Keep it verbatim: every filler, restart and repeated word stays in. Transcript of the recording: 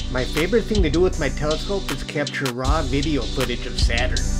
My favorite thing to do with my telescope is capture raw video footage of Saturn.